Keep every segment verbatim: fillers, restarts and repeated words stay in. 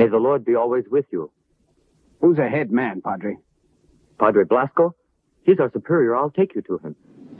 May the Lord be always with you. Who's the head man, Padre? Padre Blasco? He's our superior. I'll take you to him.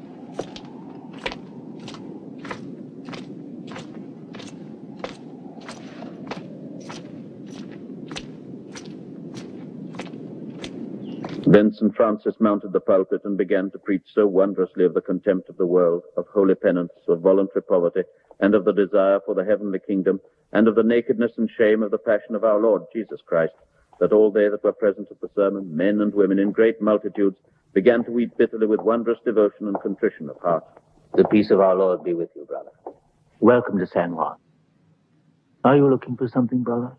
Then Saint Francis mounted the pulpit and began to preach so wondrously of the contempt of the world, of holy penance, of voluntary poverty, and of the desire for the heavenly kingdom, and of the nakedness and shame of the passion of our Lord Jesus Christ, that all they that were present at the sermon, men and women in great multitudes, began to weep bitterly with wondrous devotion and contrition of heart. The peace of our Lord be with you, brother. Welcome to San Juan. Are you looking for something, brother?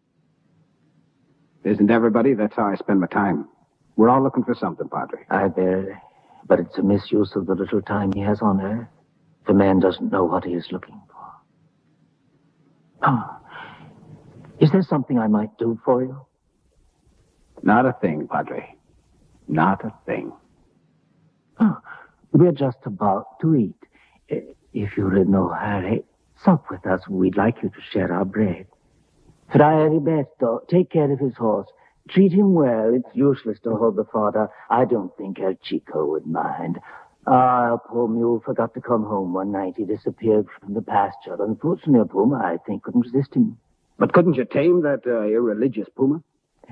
Isn't everybody? That's how I spend my time. We're all looking for something, Padre. I bear it. But it's a misuse of the little time he has on earth. The man doesn't know what he is looking for. Oh. Is there something I might do for you? Not a thing, Padre. Not a thing. Oh. We're just about to eat. If you're in no hurry, sup with us. We'd like you to share our bread. Fra Heriberto, take care of his horse. Treat him well. It's useless to hold the fodder. I don't think El Chico would mind. Ah, our poor mule forgot to come home one night. He disappeared from the pasture. Unfortunately, a puma, I think, couldn't resist him. But couldn't you tame that uh, irreligious puma?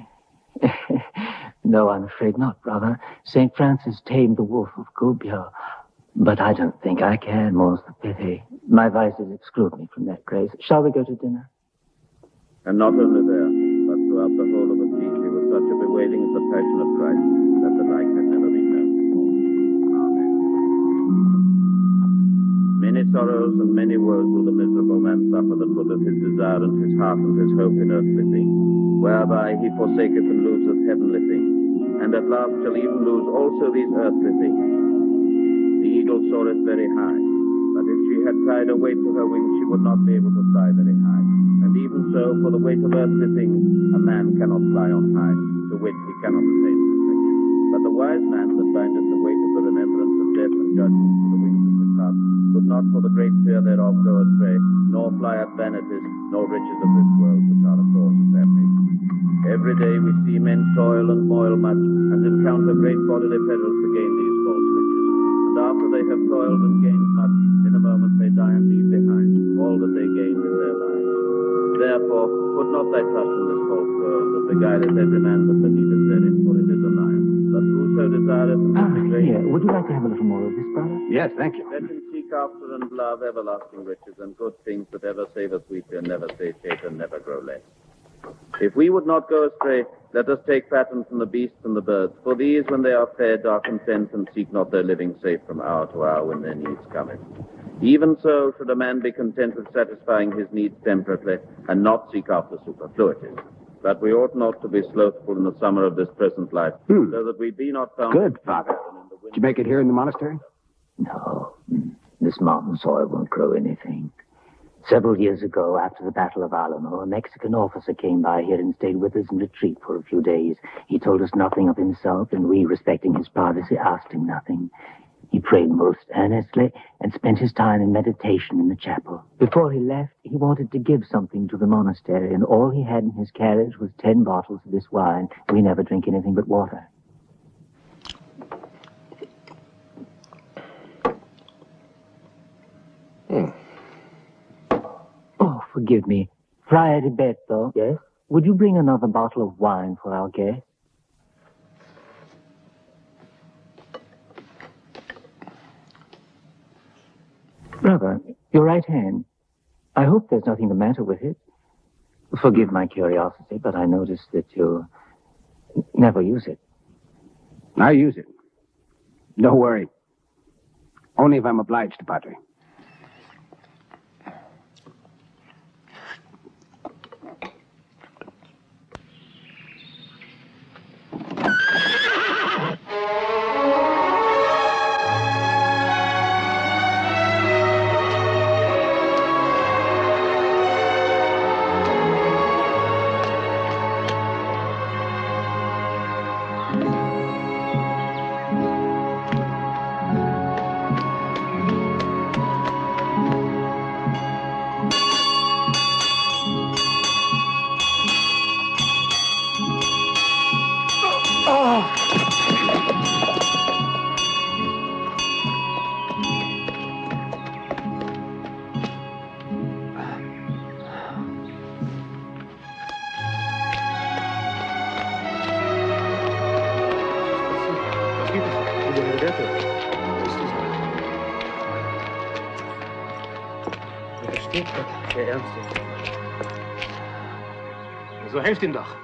No, I'm afraid not, brother. Saint Francis tamed the wolf of Gubbio. But I don't think I can, more's the pity. My vices exclude me from that grace. Shall we go to dinner? And not only there, but throughout the whole of Assisi was such a bewailing of the passion of Christ that the like had never been known before. Amen. Many sorrows and many woes will the miserable man suffer that putteth his desire and his heart and his hope in earthly things, whereby he forsaketh and loseth heavenly things, and at last shall even lose also these earthly things. The eagle soareth very high, but if she had tied a weight to her wings, she would not be able to fly very high. And even so, for the weight of earthly things, a man cannot fly on high, to wit, he cannot attain perfection. But the wise man that bindeth the weight of the remembrance of death and judgment to the wings of his heart, could not for the great fear thereof go astray, nor fly at vanities, nor riches of this world, which are the cause of damnation. Every day we see men toil and moil much, and encounter great bodily perils to gain these false riches. And after they have toiled and gained much, in a moment they die and leave behind all that they gained in their lives. Therefore, put not thy trust in this false world, that beguileth every man that believeth therein, for it is a lie. But whoso desireth and Ah, is great... here. Would you like to have a little more of this, brother? Yes, thank you. Let him seek after and love everlasting riches and good things that ever save us sweetly and never satiate and never grow less. If we would not go astray, let us take pattern from the beasts and the birds, for these, when they are fed, are content and seek not their living safe from hour to hour when their needs cometh. Even so should a man be content with satisfying his needs temperately, and not seek after superfluities. But we ought not to be slothful in the summer of this present life, Hmm. so that we be not found... Good, Father. Did you make it here in the monastery? No. This mountain soil won't grow anything. Several years ago, after the Battle of Alamo, a Mexican officer came by here and stayed with us in retreat for a few days. He told us nothing of himself, and we, respecting his privacy, asked him nothing. He prayed most earnestly and spent his time in meditation in the chapel. Before he left, he wanted to give something to the monastery, and all he had in his carriage was ten bottles of this wine. We never drink anything but water. Hmm. Oh, forgive me. Fra Heriberto. Yes? Would you bring another bottle of wine for our guest? Brother, your right hand. I hope there's nothing the matter with it. Forgive my curiosity, but I noticed that you never use it. I use it. Don't worry. Only if I'm obliged, Padre. So helft ihm doch.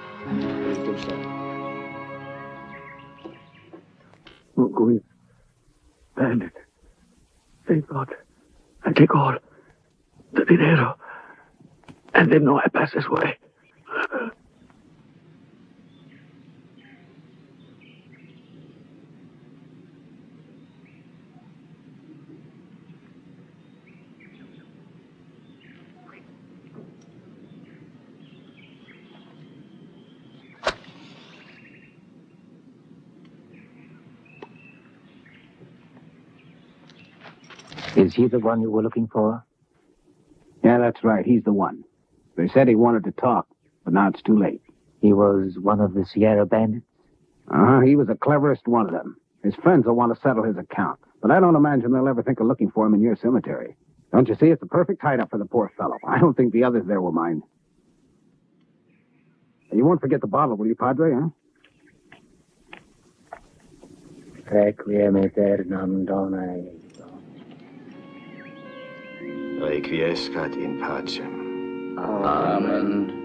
Going bandit. They thought I'd take all the dinero and then know I pass this way. Is he the one you were looking for? Yeah, that's right. He's the one. They said he wanted to talk, but now it's too late. He was one of the Sierra bandits? Uh-huh. He was the cleverest one of them. His friends will want to settle his account, but I don't imagine they'll ever think of looking for him in your cemetery. Don't you see? It's a perfect hideout for the poor fellow. I don't think the others there will mind. And you won't forget the bottle, will you, Padre, huh? Requiem aeternam dona. Requiescat in pacem. Amen.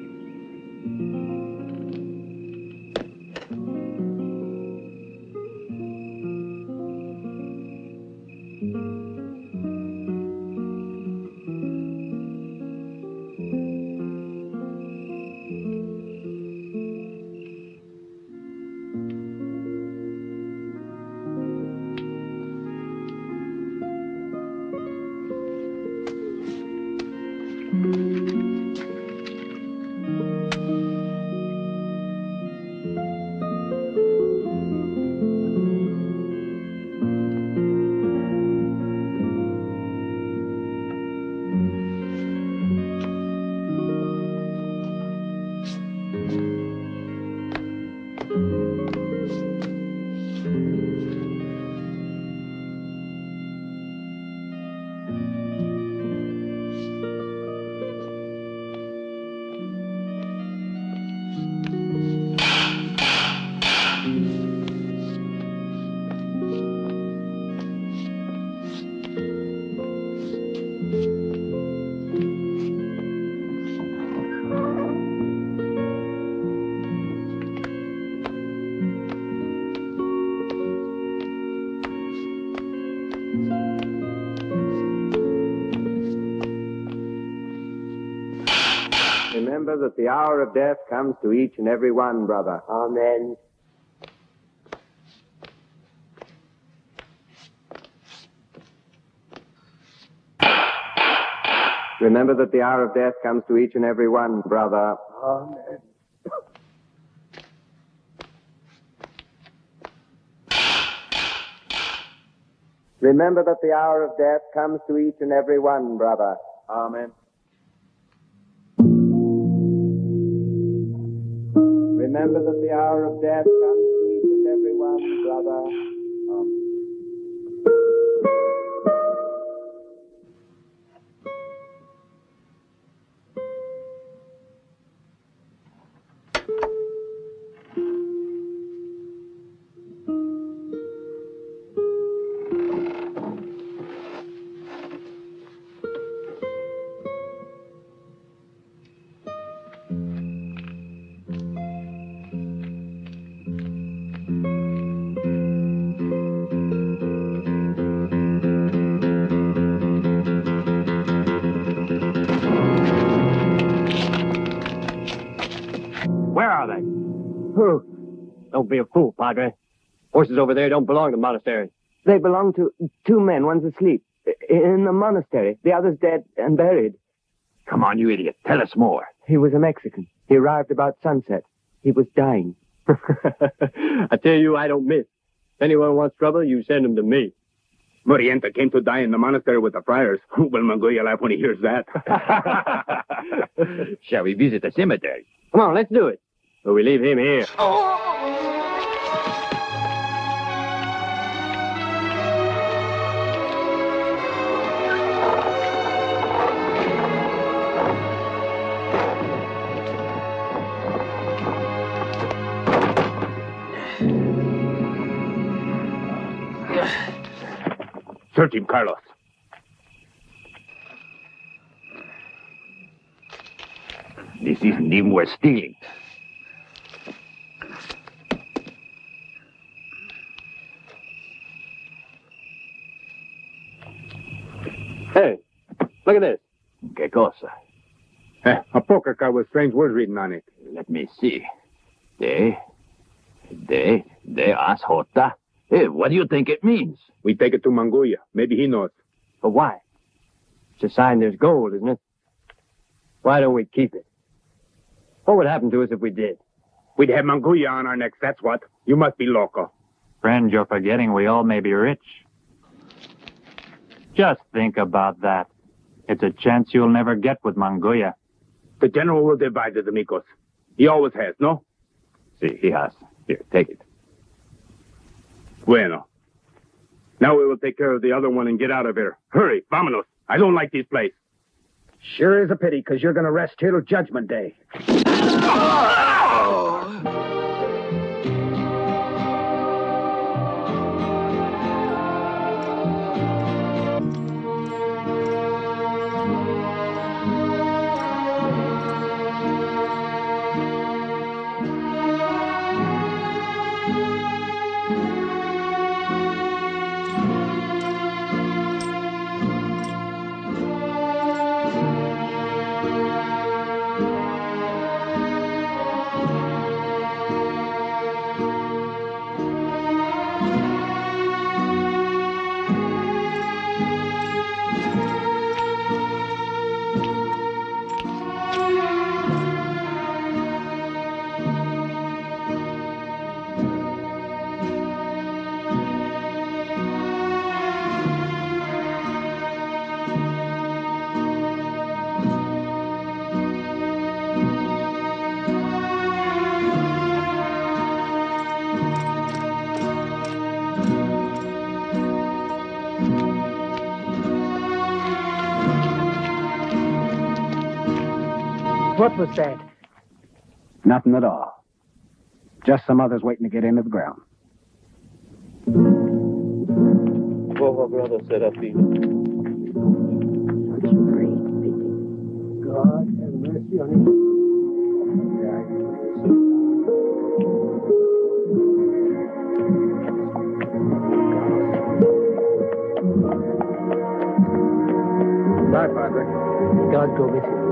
Remember that the hour of death comes to each and every one, brother. Amen. Remember that the hour of death comes to each and every one, brother. Amen. Remember that the hour of death comes to each and every one, brother. Amen. Remember that the hour of death comes to each and every one, brother. Amen. Where are they? Who? Don't be a fool, Padre. Horses over there don't belong to monasteries. They belong to two men. One's asleep in the monastery. The other's dead and buried. Come on, you idiot. Tell us more. He was a Mexican. He arrived about sunset. He was dying. I tell you, I don't miss. If anyone wants trouble, you send him to me. Morienta came to die in the monastery with the friars. Will Mongolia laugh when he hears that? Shall we visit the cemetery? Come on, let's do it. But we leave him here. Search him, Carlos. This isn't even worth stealing. Hey, look at this. ¿Qué cosa? Eh, a poker card with strange words written on it. Let me see. De, de, de asjota. Hey, what do you think it means? We take it to Manguya. Maybe he knows. But why? It's a sign there's gold, isn't it? Why don't we keep it? What would happen to us if we did? We'd have Manguya on our necks, that's what. You must be loco. Friend, you're forgetting we all may be rich. Just think about that. It's a chance you'll never get with Manguya. The general will divide the amigos. He always has, no? See, he has. Here, take it. Bueno. Now we will take care of the other one and get out of here. Hurry, vámonos. I don't like this place. Sure is a pity, because you're going to rest here till Judgment Day. What was that? Nothing at all. Just some others waiting to get into the ground. Oh, brother Serafino. Such great pity. God have mercy on him. Bye, Padre. God go with you.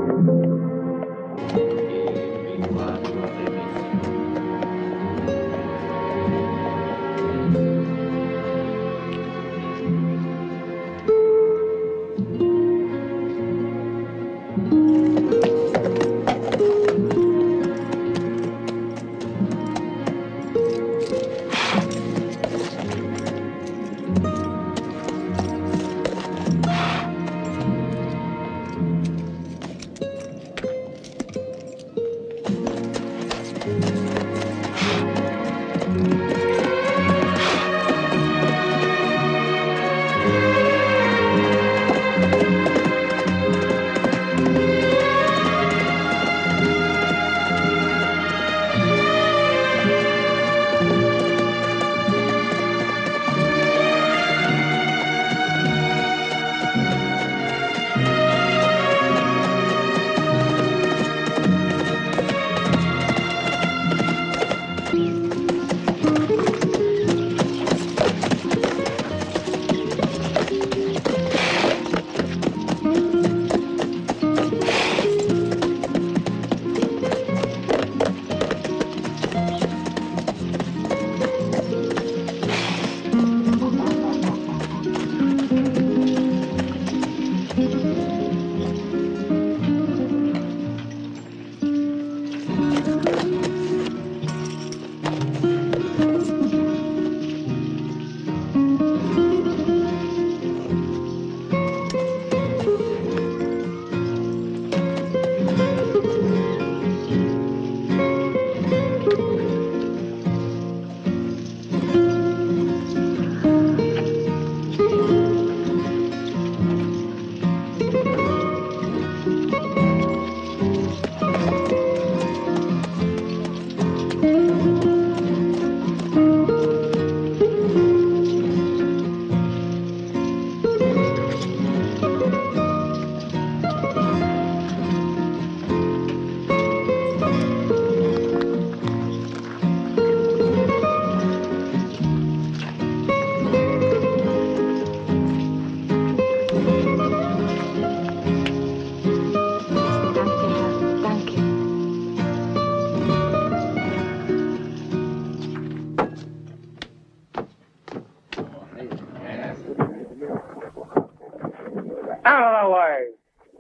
Out of the way.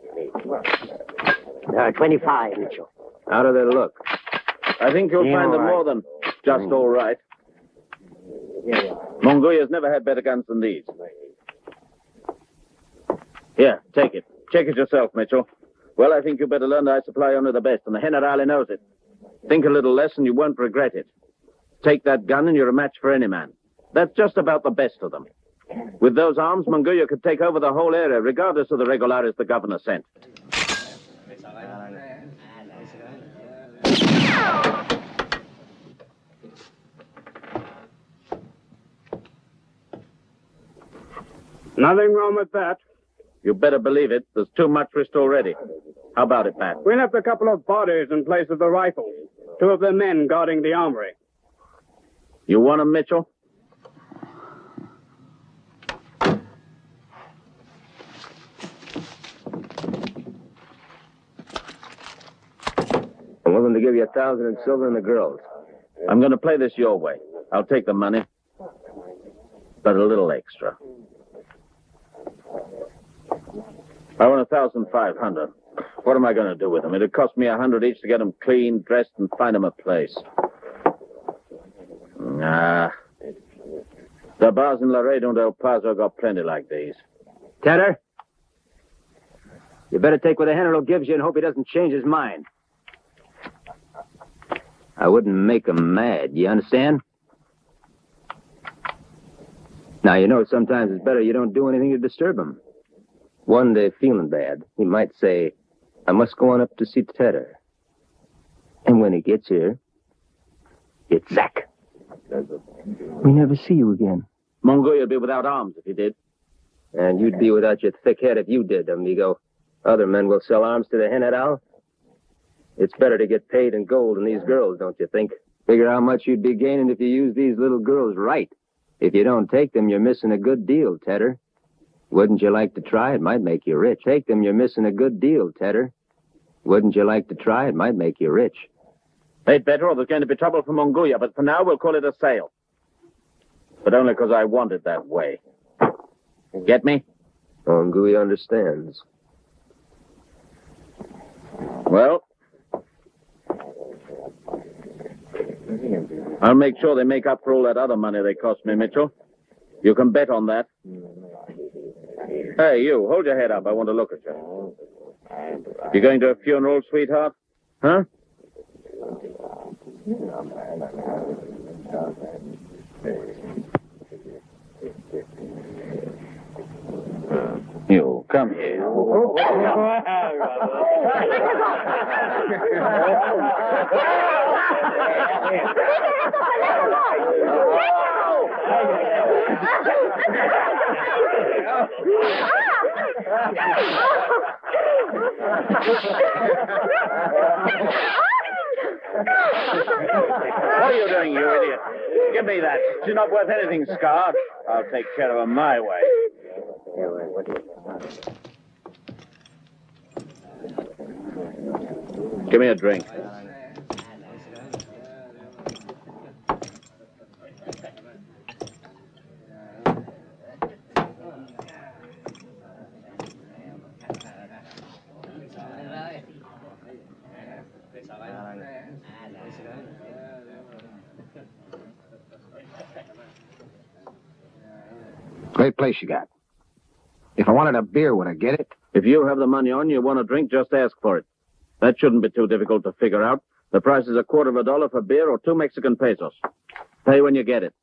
Uh, twenty-five, Mitchell. How do they look? I think you'll Yeah, find them all right. more than just all right. Mongoya's never had better guns than these. Here, take it. Check it yourself, Mitchell. Well, I think you better learn that I supply only the best, and the Generale knows it. Think a little less, and you won't regret it. Take that gun, and you're a match for any man. That's just about the best of them. With those arms, Mongolia could take over the whole area, regardless of the regulares the governor sent. Nothing wrong with that. You better believe it. There's too much risk already. How about it, Pat? We left a couple of bodies in place of the rifles. Two of the men guarding the armory. You want 'em, Mitchell? I'm willing to give you a thousand in silver and the girls. I'm going to play this your way. I'll take the money, but a little extra. I want a thousand five hundred. What am I going to do with them? It'd cost me a hundred each to get them clean, dressed, and find them a place. Nah. The bars in Laredo and El Paso got plenty like these. Tedder, you better take what the General gives you and hope he doesn't change his mind. I wouldn't make him mad, you understand? Now, you know, sometimes it's better you don't do anything to disturb him. One day, feeling bad, he might say, I must go on up to see Tedder. And when he gets here, it's Zach. We never see you again. Mongolia would be without arms if he did. And you'd be without your thick head if you did, amigo. Other men will sell arms to the General. It's better to get paid in gold than these girls, don't you think? Figure how much you'd be gaining if you use these little girls right. If you don't take them, you're missing a good deal, Tedder. Wouldn't you like to try? It might make you rich. Take them, you're missing a good deal, Tedder. Wouldn't you like to try? It might make you rich. They'd better, or there's going to be trouble for Mongolia, but for now we'll call it a sale. But only because I want it that way. Get me? Mongolia understands. Well, I'll make sure they make up for all that other money they cost me, Mitchell. You can bet on that. Hey, you, hold your head up. I want to look at you. You going to a funeral, sweetheart? Huh? You, come here. What are you doing, you idiot? Give me that. She's not worth anything, Scar. I'll take care of her my way. Give me a drink. Great place you got. If I wanted a beer, would I get it? If you have the money on you want a drink, just ask for it. That shouldn't be too difficult to figure out. The price is a quarter of a dollar for beer or two Mexican pesos. Pay when you get it.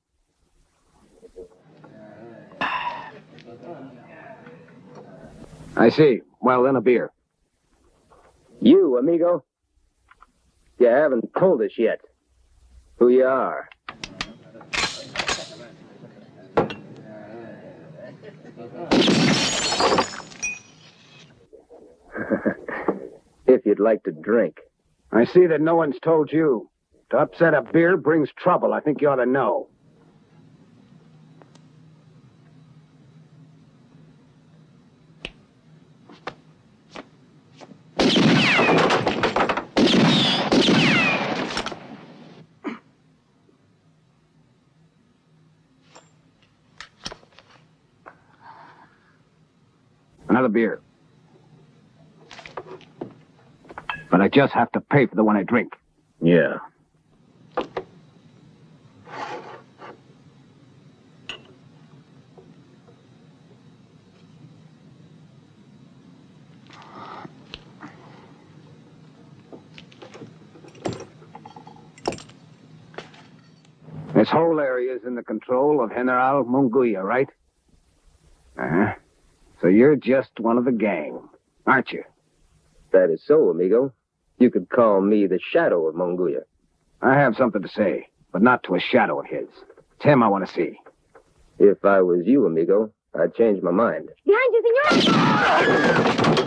I see. Well, then a beer. You, amigo, you haven't told us yet who you are. If you'd like to drink. I see that no one's told you. To upset a beer brings trouble. I think you ought to know. Now another beer. But I just have to pay for the one I drink. Yeah. This whole area is in the control of General Munguia, right? Uh-huh. So you're just one of the gang, aren't you? That is so, amigo. You could call me the shadow of Munguia. I have something to say, but not to a shadow of his. It's him I want to see. If I was you, amigo, I'd change my mind. Behind you, senor!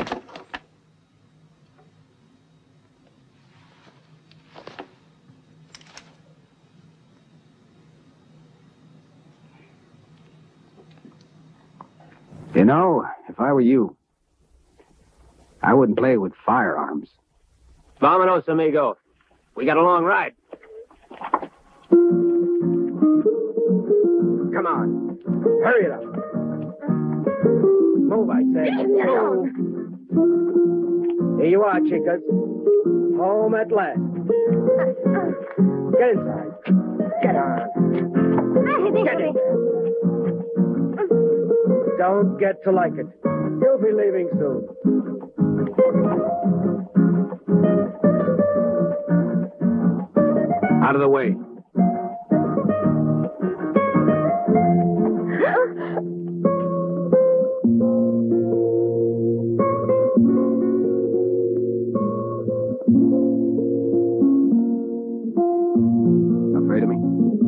You know, if I were you, I wouldn't play with firearms. Vámonos, amigo. We got a long ride. Come on. Hurry it up. Move, I said. Move. Here you are, chicas. Home at last. Get inside. Get on. Get in. Don't get to like it. You'll be leaving soon. Out of the way. Afraid of me?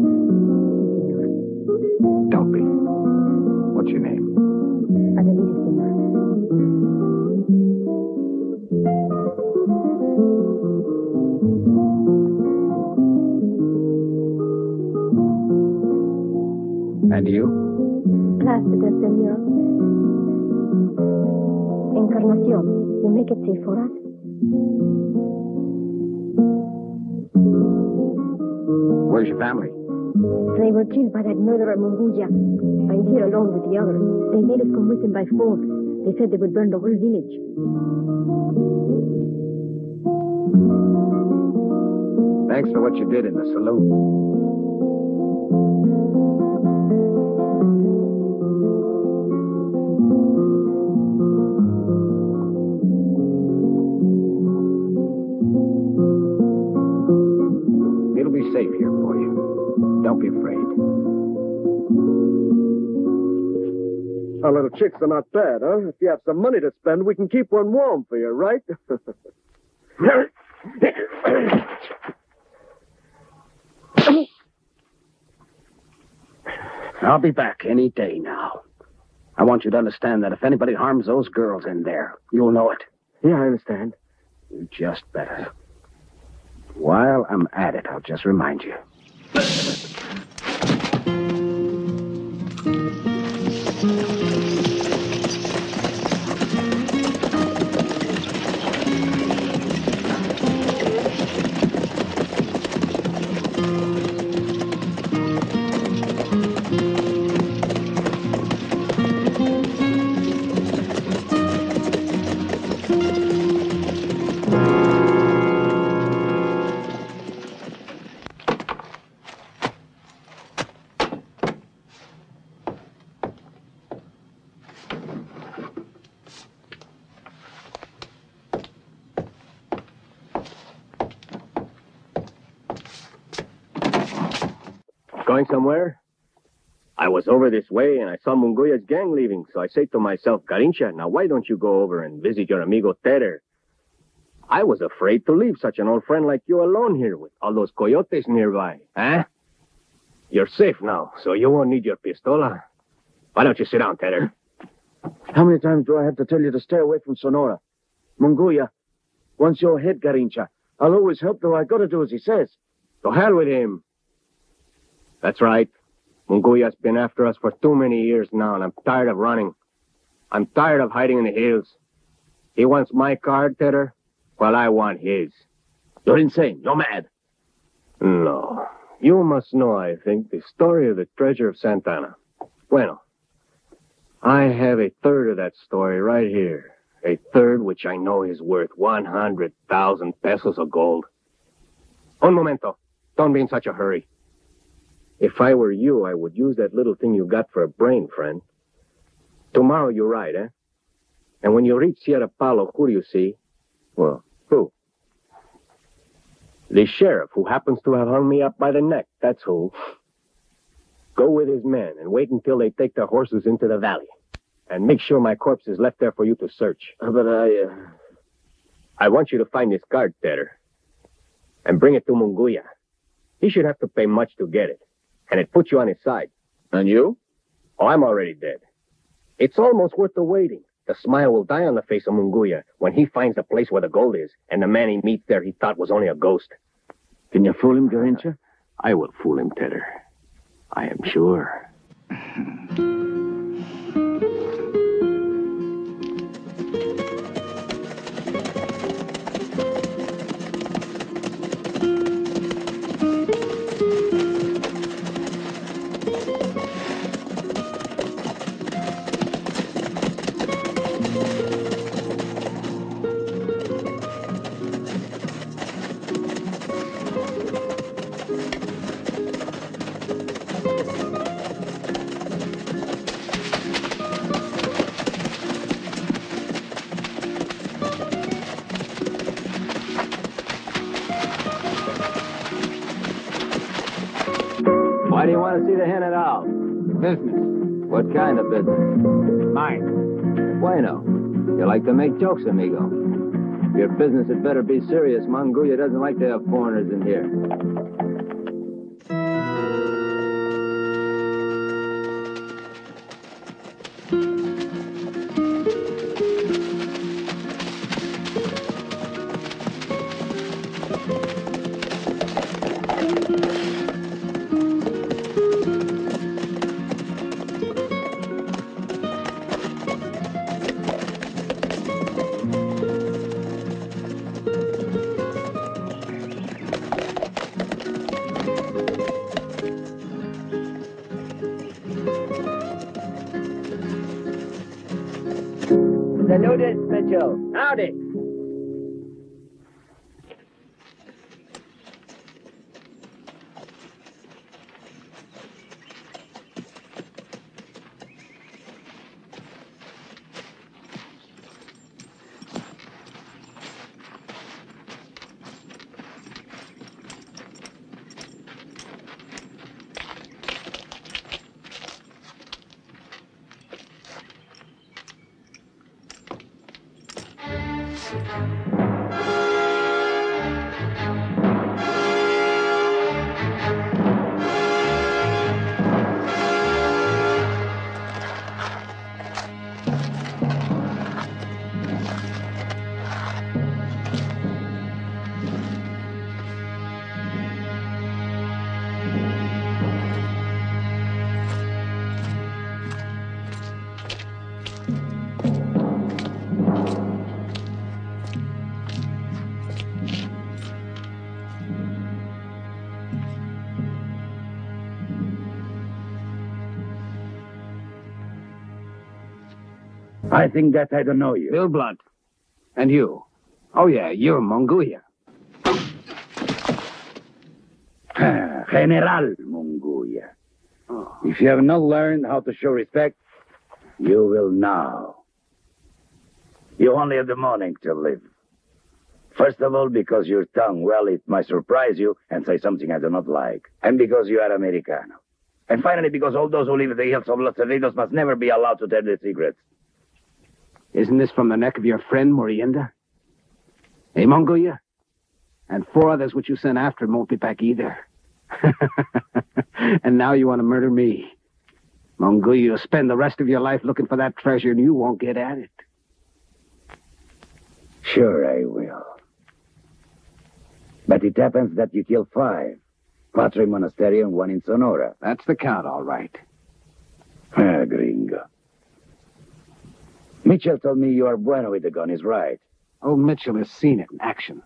Don't be. What's your name? And you? Plácida, senor. Encarnacion, you make it safe for us? Where's your family? They were killed by that murderer Munguia. I'm here alone with the others. They made us come with them by force. They said they would burn the whole village. Thanks for what you did in the saloon. It'll be safe here for you. Don't be afraid. Our little chicks are not bad, huh? If you have some money to spend, we can keep one warm for you, right? I'll be back any day now. I want you to understand that if anybody harms those girls in there, you'll know it. Yeah, I understand. You just better. While I'm at it, I'll just remind you. Going somewhere? I was over this way and I saw Munguia's gang leaving, so I said to myself, Garincha, now why don't you go over and visit your amigo Terrer? I was afraid to leave such an old friend like you alone here with all those coyotes nearby. Huh? You're safe now, so you won't need your pistola. Why don't you sit down, Terrer? How many times do I have to tell you to stay away from Sonora? Munguia, once your head, Garincha, I'll always help, though I gotta do as he says. To hell with him. That's right. Munguia's been after us for too many years now, and I'm tired of running. I'm tired of hiding in the hills. He wants my card, Terrer. Well, I want his. You're insane. You're mad. No. You must know, I think, the story of the treasure of Santana. Bueno. I have a third of that story right here. A third which I know is worth one hundred thousand pesos of gold. Un momento. Don't be in such a hurry. If I were you, I would use that little thing you got for a brain, friend. Tomorrow you ride, eh? And when you reach Sierra Palo, who do you see? Well, who? The sheriff who happens to have hung me up by the neck, that's who. Go with his men and wait until they take their horses into the valley. And make sure my corpse is left there for you to search. Uh, but I... Uh... I want you to find this card, Terror. And bring it to Munguia. He should have to pay much to get it. And it puts you on his side. And you? Oh, I'm already dead. It's almost worth the waiting. The smile will die on the face of Munguia when he finds the place where the gold is, and the man he meets there he thought was only a ghost. Can you fool him, Garincha? I will fool him, Tedder. I am sure. Why do you want to see the hen at all? Business. What kind of business? Mine. Bueno. You like to make jokes, amigo. Your business had better be serious. Munguia doesn't like to have foreigners in here. Saludos, Mitchell. Howdy. I think that I don't know you. Bill Blunt. And you? Oh, yeah, you're Munguia. General Munguia. Oh. If you have not learned how to show respect, you will now. You only have the morning to live. First of all, because your tongue, well, it might surprise you and say something I do not like. And because you are Americano. And finally, because all those who live in the hills of Los Cerritos must never be allowed to tell their secrets. Isn't this from the neck of your friend, Morienda? Hey, Munguia? And four others which you sent after him won't be back either. And now you want to murder me. Munguia, you'll spend the rest of your life looking for that treasure and you won't get at it. Sure I will. But it happens that you killed five. Quattro in Monasterio and one in Sonora. That's the count, all right. Ah, gringo. Mitchell told me you are bueno with the gun, is right. Old Mitchell has seen it in action.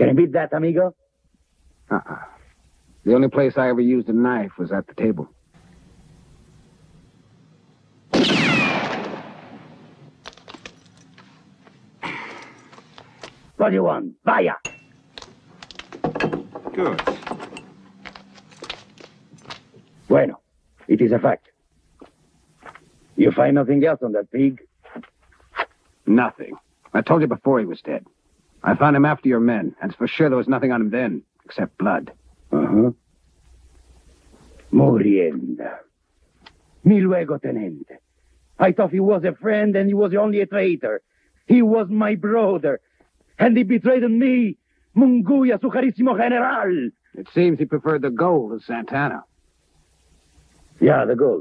Can you beat that, amigo? Uh-uh. The only place I ever used a knife was at the table. What do you want? Vaya! Good. Bueno, it is a fact. You find nothing else on that pig? Nothing. I told you before he was dead. I found him after your men, and for sure there was nothing on him then, except blood. Uh-huh. Murienda. Mi luego, tenente. I thought he was a friend and he was only a traitor. He was my brother. And he betrayed me, Munguia, su carissimo general. It seems he preferred the gold to Santana. Yeah, the gold.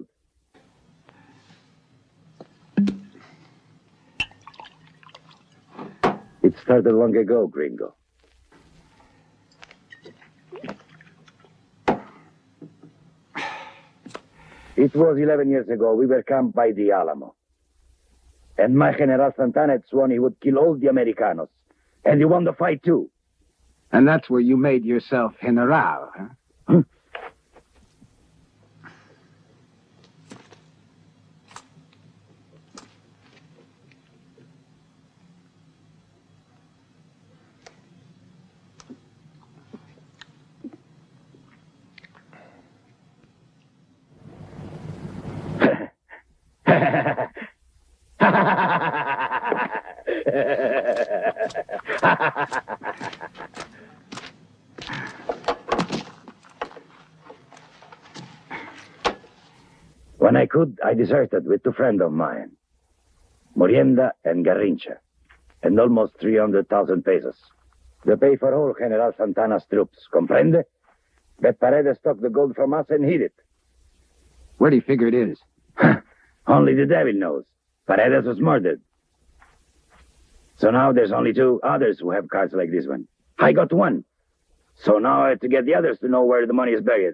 It started long ago, gringo. It was eleven years ago. We were camped by the Alamo. And my General Santana had sworn he would kill all the Americanos. And he won the fight, too. And that's where you made yourself General, huh? Huh? When I could, I deserted with two friends of mine, Murienda and Garrincha, and almost three hundred thousand pesos. The pay for all General Santana's troops, comprende? But Paredes took the gold from us and hid it. Where do you figure it is? Only the devil knows. Paredes was murdered. So now there's only two others who have cards like this one. I got one. So now I have to get the others to know where the money is buried.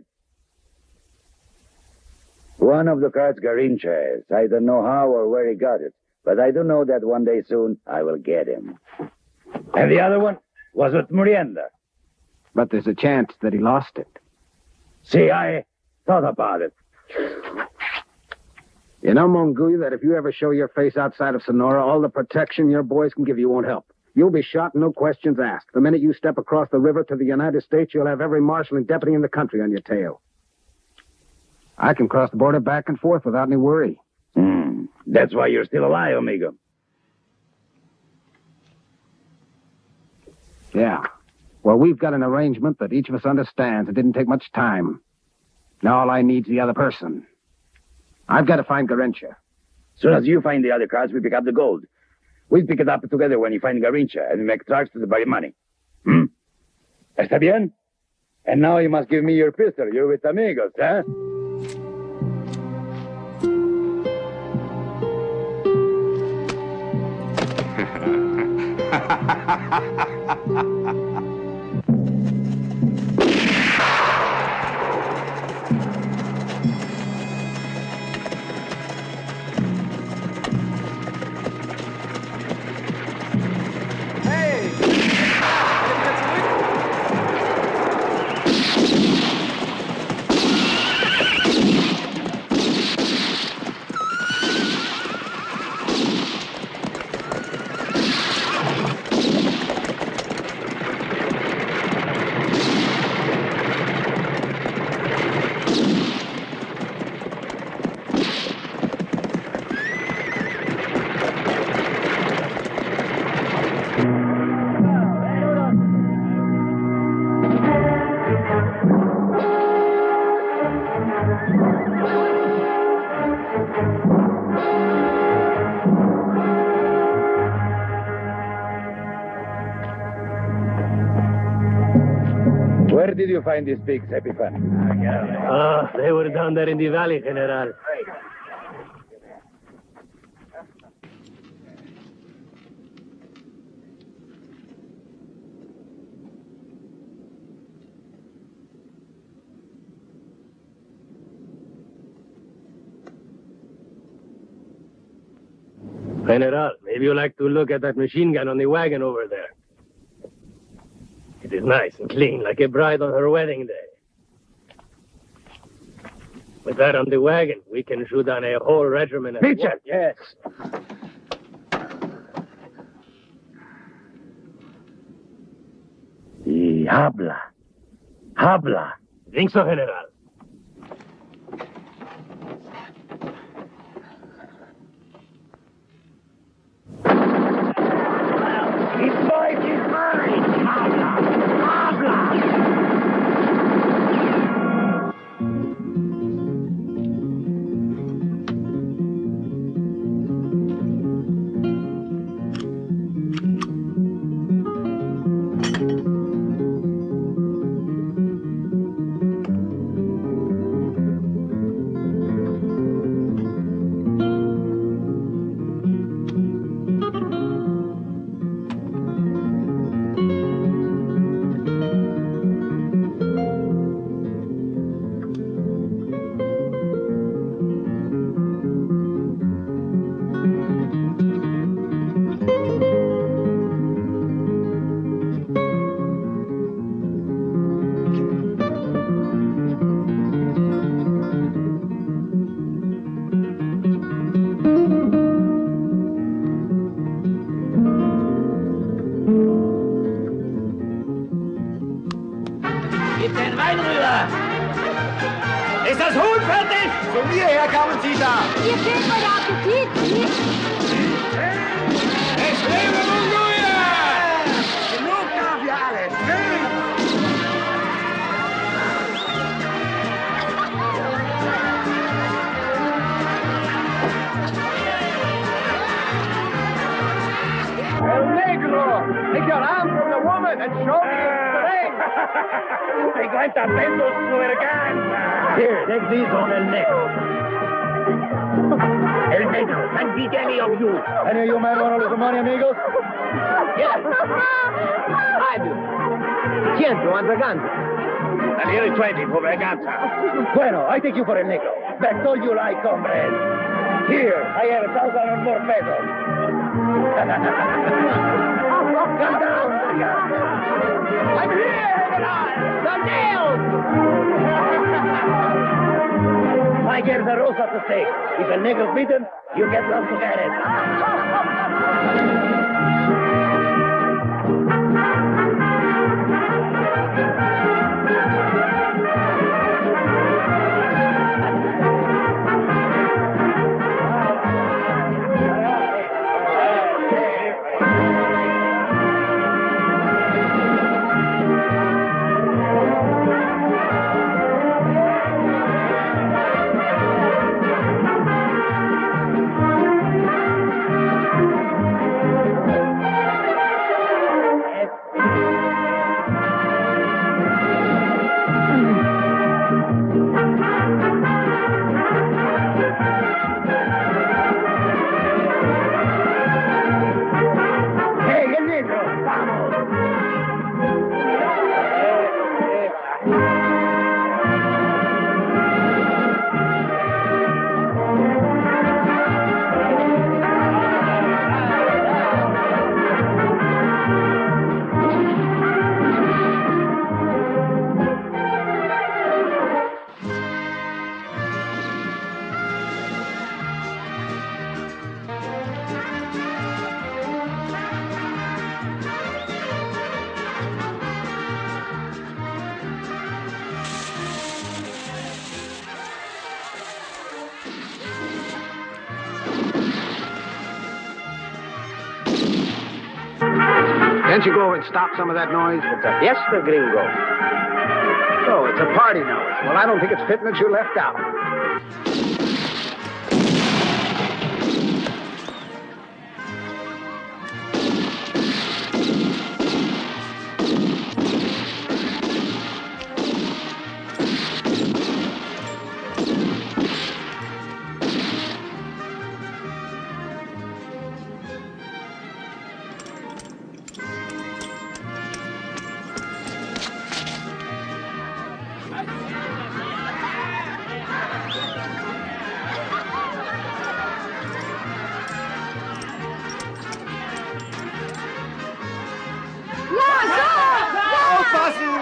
One of the cards Garrincha has. I don't know how or where he got it. But I do know that one day soon I will get him. And the other one was with Murienda. But there's a chance that he lost it. See, I thought about it. You know, Munguia, that if you ever show your face outside of Sonora, all the protection your boys can give you won't help. You'll be shot, no questions asked. The minute you step across the river to the United States, you'll have every marshal and deputy in the country on your tail. I can cross the border back and forth without any worry. Hmm. That's why you're still alive, amigo. Yeah. Well, we've got an arrangement that each of us understands. It didn't take much time. Now all I need's the other person. I've got to find Garrincha. As soon as you find the other cards, we pick up the gold. We'll pick it up together when you find Garrincha, and we make tracks to the buried money. Hmm? ¿Está bien? And now you must give me your pistol. You're with amigos, huh? Where did you find these pigs, Epifan? Oh, they were down there in the valley, General. General, maybe you'd like to look at that machine gun on the wagon over there. This is nice and clean, like a bride on her wedding day. With that on the wagon, we can shoot down a whole regiment. at Mitchell! once. Yes. Y habla. Habla. Think so, General? His voice is mine! Habla! Habla! Ist das Huhn fertig? Zu mir her kamen Sie da. Ihr fehlt bei der Appetit, nicht? Es lebe Mongolia! Genug da für alle. El Negro! Take your arm from the woman and show me the ring! They went atentos to their guns! Here, take these on El Negro. El Negro can beat any of you. Any of you men want a little money, amigos? Yes. I do. Ciento on Braganza. And here is twenty for Braganza. Bueno, I take you for El Negro. That's all you like, comrade. Here, I have a thousand more pesos. Come down, Braganza. I'm here, General! The nails! I get the rose at the stake. If El Negro's beaten, you get lost to get it. Can't you go and stop some of that noise? Yes, the gringo. Oh, it's a party noise. Well, I don't think it's fitting that you left out.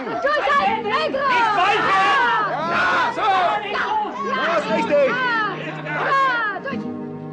Durchhalten, Negro! Nicht weiter! Ja, so! Ja, ist richtig! Ja, durch!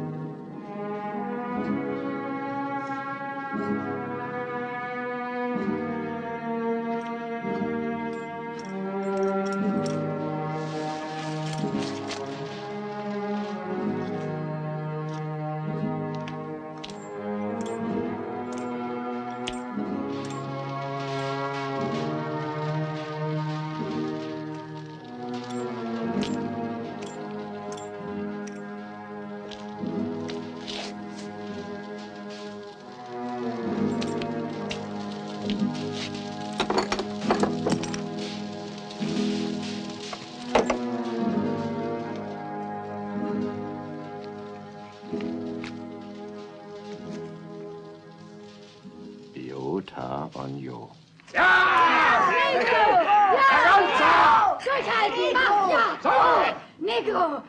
On you. Ja! Negro! Ja! Durchhalten! Mach! Ja! So! Negro!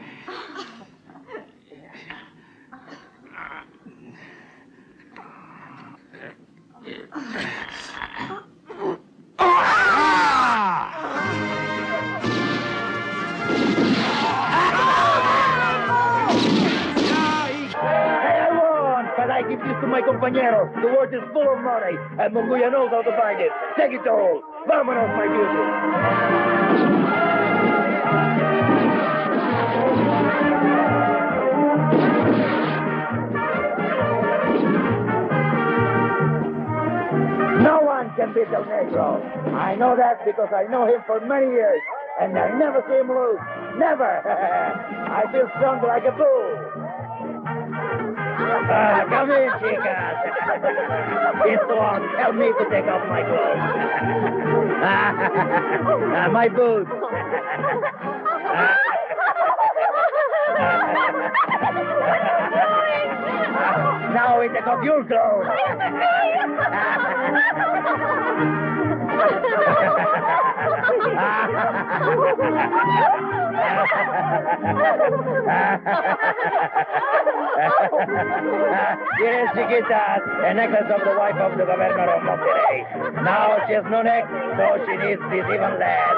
I give this to my compañeros. The world is full of money, and Munguia knows how to find it. Take it all. Vámonos, my beauty. No one can beat El Negro. I know that because I know him for many years, and I never see him lose. Never. I feel strong like a bull. Ah, come in, chicas. It's on. Help me to take off my clothes. Ah, my boots. Now we take off your clothes. Here is Chiquita, a necklace of the wife of the governor of Monterrey. Now she has no neck, so she needs this even less.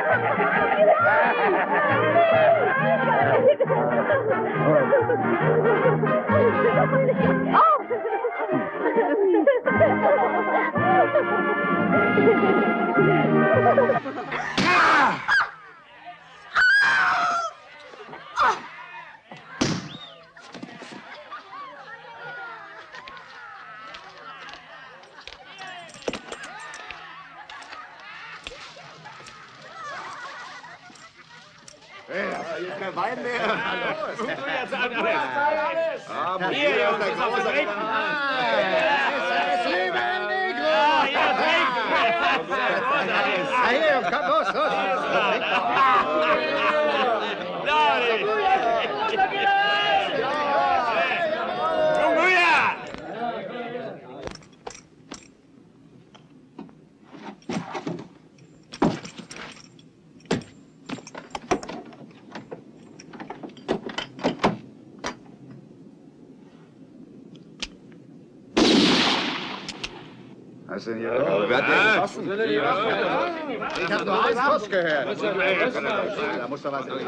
Jetzt kein Wein mehr. Hallo. Du jetzt an alles. Ah, hier, Jungs, das ist auf dem Rechten. Das Leben, Negro. Ja, trinken. Hier, komm los, los. Was denn hier? Wer hat den geschossen? Ich hab nur einen Schuss gehört. Da muss doch was sein.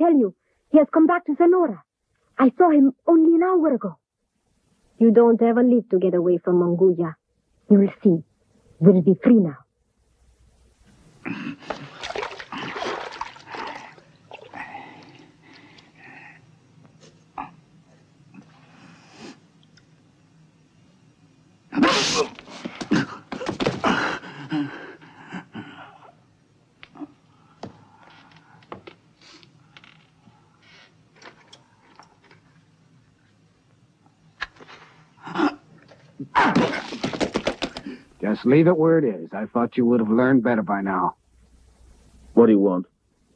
tell you. He has come back to Sonora. I saw him only an hour ago. You don't ever live to get away from Mongolia. You'll see. We'll be free now. Just leave it where it is. I thought you would have learned better by now. What do you want?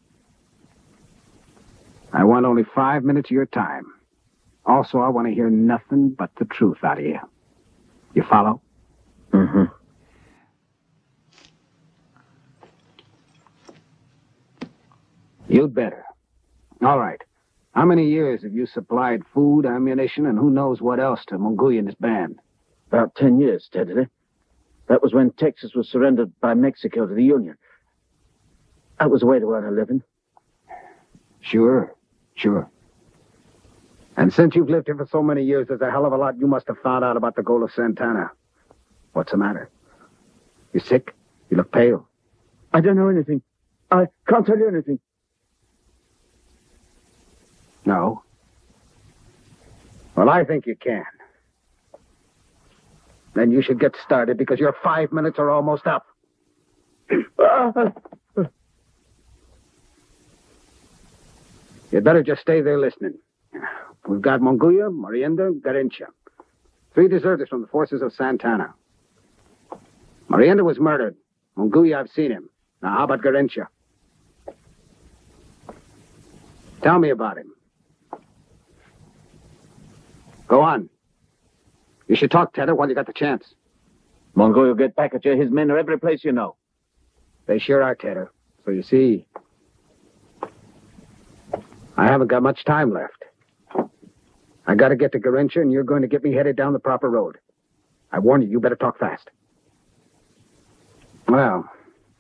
I want only five minutes of your time. Also, I want to hear nothing but the truth out of you. You follow? Mm-hmm. You'd better. All right. How many years have you supplied food, ammunition, and who knows what else to Mongolia and his band? About ten years, steadily. That was when Texas was surrendered by Mexico to the Union. That was a way to earn a living. Sure, sure. And since you've lived here for so many years, there's a hell of a lot you must have found out about the gold of Santana. What's the matter? You sick? You look pale. I don't know anything. I can't tell you anything. No? Well, I think you can. Then you should get started because your five minutes are almost up. You'd better just stay there listening. We've got Mongolia, Marienda, Garincha. Three deserters from the forces of Santana. Marienda was murdered. Mongolia, I've seen him. Now, how about Garincha? Tell me about him. Go on. You should talk, Tedder, while you got the chance. Mongolia will get back at you. His men are every place you know. They sure are, Tedder. So you see, I haven't got much time left. I got to get to Garincha, and you're going to get me headed down the proper road. I warn you, you better talk fast. Well,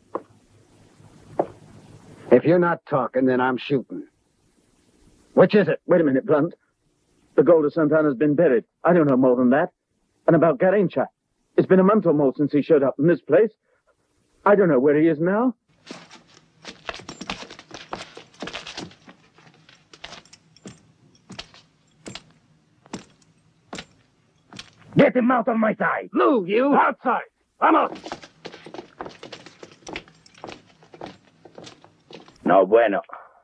if you're not talking, then I'm shooting. Which is it? Wait a minute, Blunt. The gold of Santana's been buried. I don't know more than that. And about Garincha. It's been a month or more since he showed up in this place. I don't know where he is now. Get him out of my sight! Move, you! Outside! Vamos! No bueno.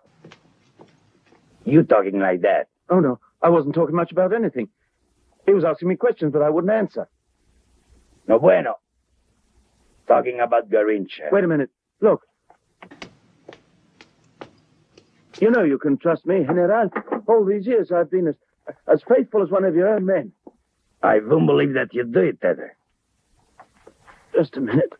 You talking like that? Oh, no. I wasn't talking much about anything. He was asking me questions, but I wouldn't answer. No bueno. Talking about Garincha. Wait a minute. Look. You know you can trust me, General. All these years I've been as, as faithful as one of your own men. I won't believe that you do it, Tether. Just a minute.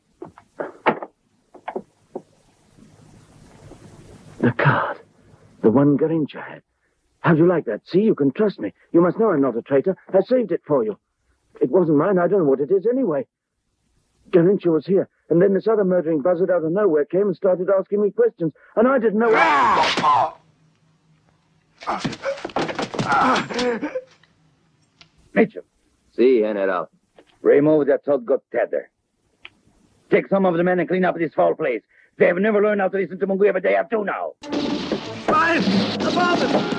The card. The one Garincha had. How'd you like that? See, you can trust me. You must know I'm not a traitor. I saved it for you. It wasn't mine. I don't know what it is anyway. Garincha was here, and then this other murdering buzzard out of nowhere came and started asking me questions, and I didn't know what... Mitchell. See, General. Remove that Todgot tether. Take some of the men and clean up this foul place. They have never learned how to listen to Mongolia, but they have to now. Fine! Above it!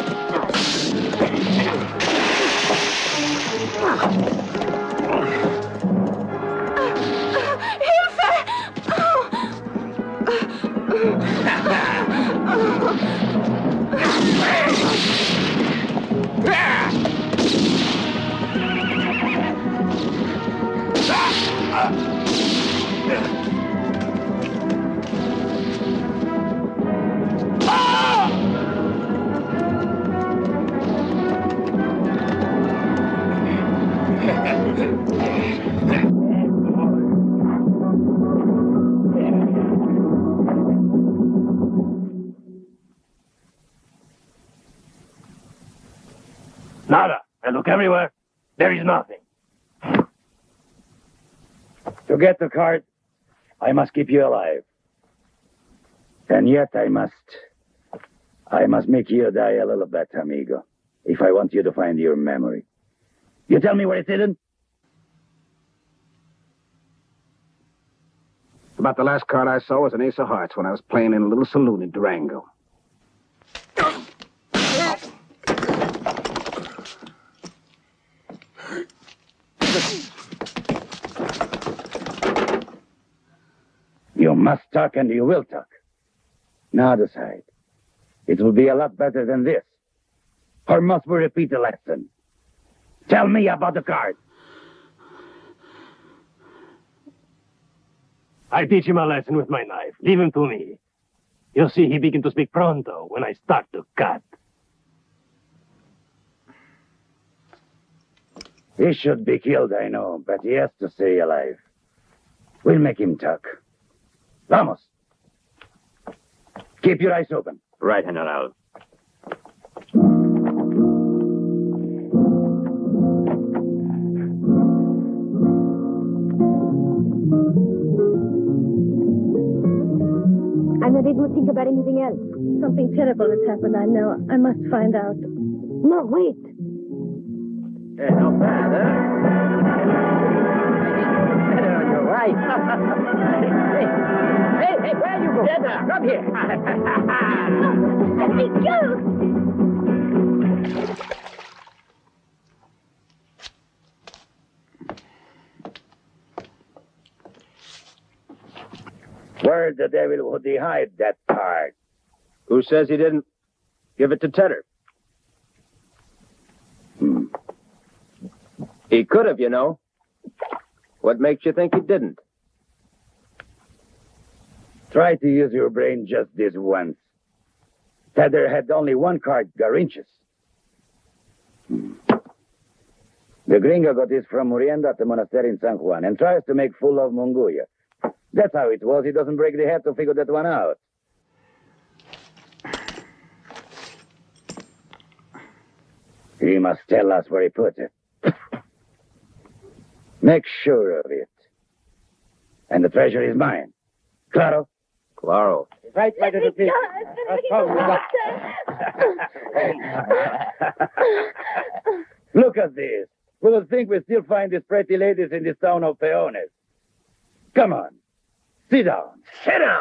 Nada. I look everywhere. There is nothing. To get the card, I must keep you alive. And yet I must I must make you die a little bit, amigo, if I want you to find your memory. You tell me where it's hidden? About the last card I saw was an ace of hearts when I was playing in a little saloon in Durango. You must talk and you will talk. Now decide. It will be a lot better than this. Or must we repeat the lesson? Tell me about the card. I teach him a lesson with my knife. Leave him to me. You'll see he begin to speak pronto when I start to cut. He should be killed, I know, but he has to stay alive. We'll make him talk. Vamos. Keep your eyes open. Right, General. I'm not able to think about anything else. Something terrible has happened, I know. I must find out. No, wait. Hey, not bad, huh? Better on your right. hey, hey, hey, where you go? Gidra, come here. Let me go! Where the devil would he hide that card? Who says he didn't? Give it to Tedder. Hmm. He could have, you know. What makes you think he didn't? Try to use your brain just this once. Tedder had only one card, Garinches. Hmm. The gringo got this from Muriendo at the monastery in San Juan and tries to make fool of Munguia. That's how it was. He doesn't break the head to figure that one out. He must tell us where he put it. Make sure of it. And the treasure is mine. Claro? Claro. Right, my little pig. Look at this. We will think we still find these pretty ladies in this town of peones. Come on. Sit down. Sit down.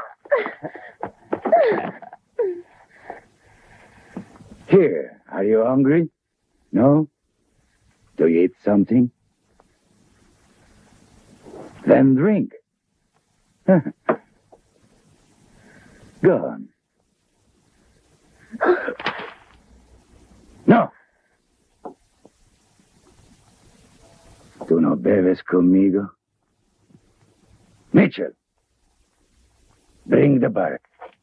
Here, are you hungry? No? Do you eat something? Then drink. Go on. No. ¿Tú no bebes conmigo? Mitchell, bring the bark.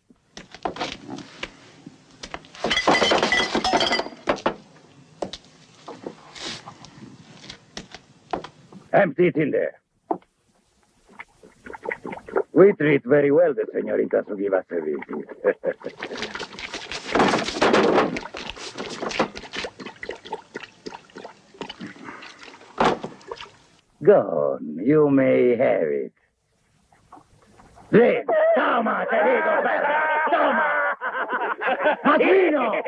Empty it in there. We treat very well the señoritas who give us a visit. Go on, you may have it. Drink. Toma, te digo, perra. Toma. Matino.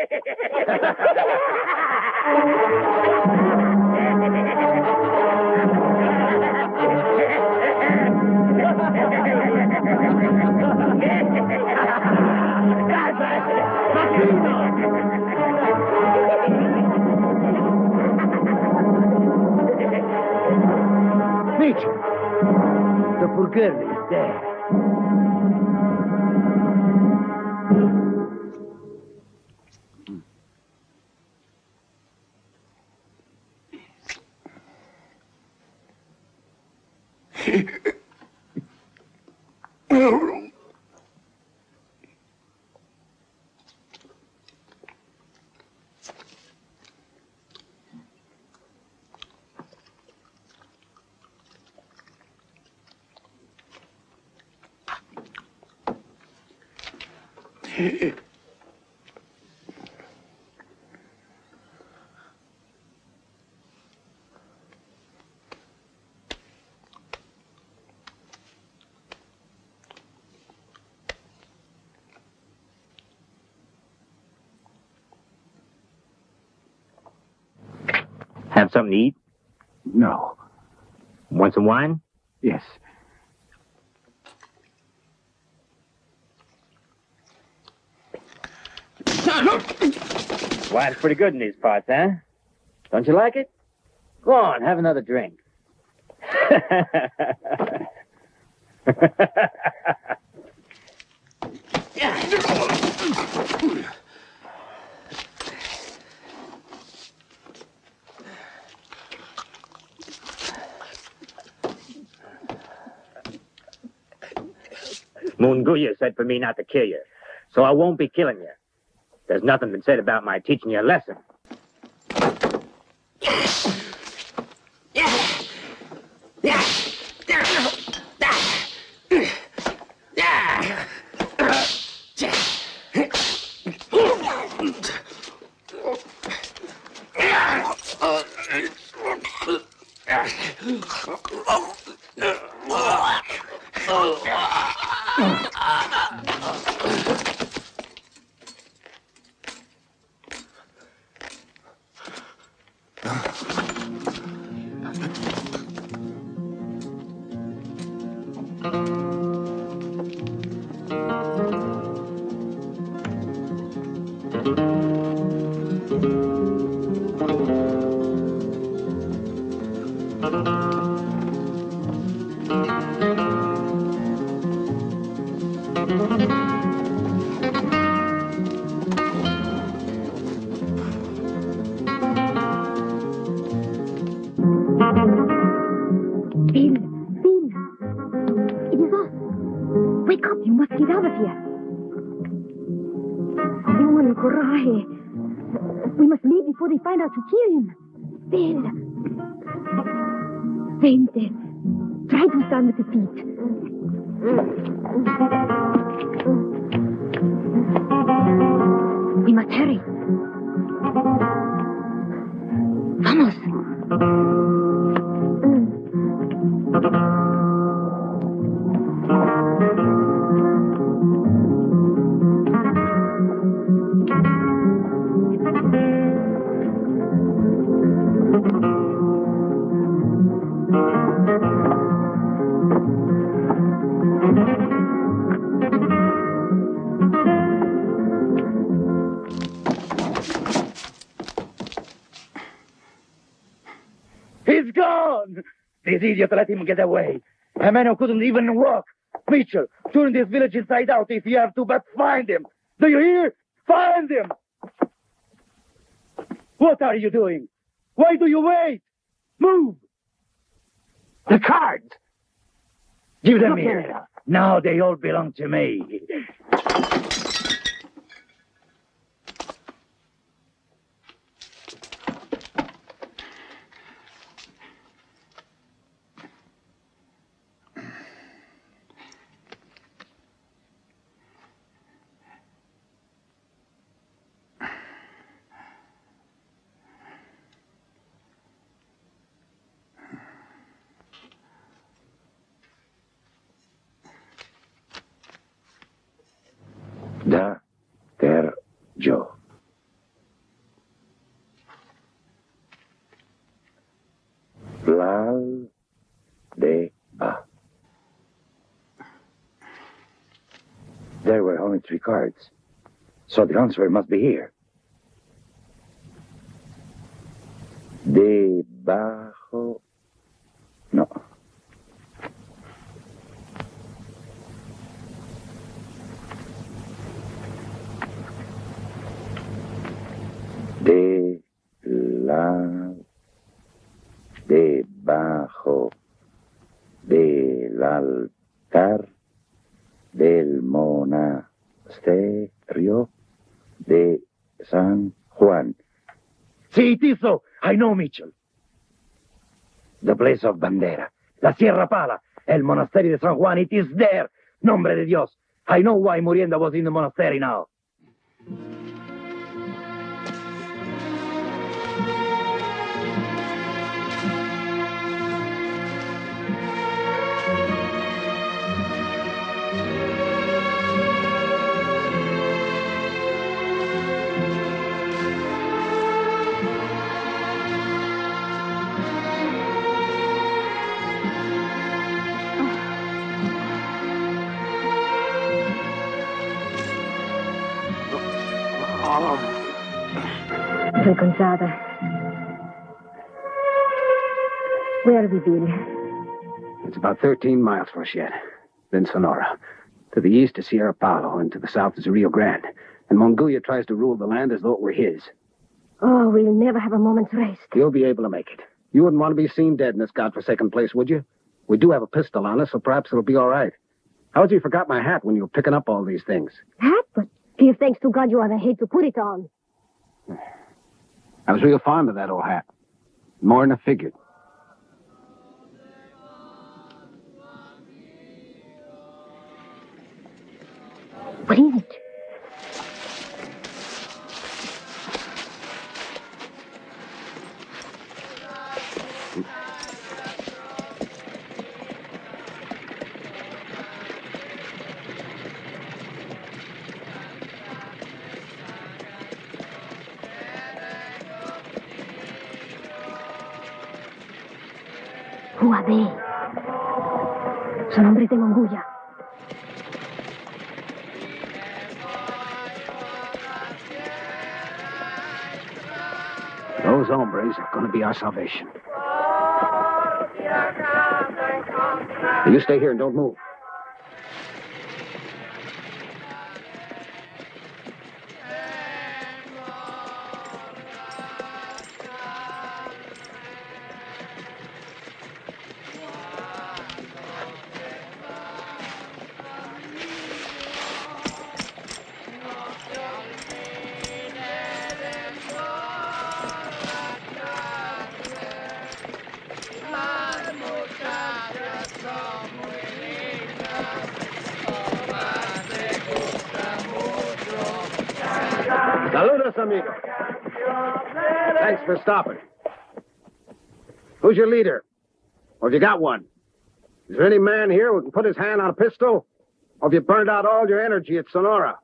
Mitchell, the Purgurli is there. Have something to eat? No. Want some wine? Yes. Wine's pretty good in these parts, huh? Don't you like it? Go on, have another drink. Munguya said for me not to kill you, so I won't be killing you. There's nothing been said about my teaching you a lesson. To kill him. Bill. Vente. Try to stand with the feet. We must hurry. Vamos. He's gone! This idiot let him get away. A man who couldn't even walk. Mitchell, turn this village inside out if you have to, but find him. Do you hear? Find him! What are you doing? Why do you wait? Move! The cards! Give them here. Now they all belong to me. Da, ter, jo. Lal, de, a. There were only three cards, so the answer must be here. Debajo. No. De la, debajo del altar del monasterio de San Juan. See, it is so. I know, Mitchell. The place of Bandera. La Sierra Pala. El monasterio de San Juan. It is there. Nombre de Dios. I know why Murienda was in the monastery now. Reconcada. Where we been? It's about thirteen miles for us yet. Then Sonora. To the east is Sierra Paulo, and to the south is the Rio Grande. And Monguia tries to rule the land as though it were his. Oh, we'll never have a moment's rest. You'll be able to make it. You wouldn't want to be seen dead in this godforsaken place, would you? We do have a pistol on us, so perhaps it'll be all right. How'd you forgot my hat when you were picking up all these things? Hat? But give thanks to God you have a head to put it on. I was real fond of that old hat. More than I figured. What is it? Who are they? Son hombres de Monguia. Those hombres are going to be our salvation. You stay here and don't move. Saludos, amigo. Thanks for stopping. Who's your leader? Or have you got one? Is there any man here who can put his hand on a pistol? Or have you burned out all your energy at Sonora?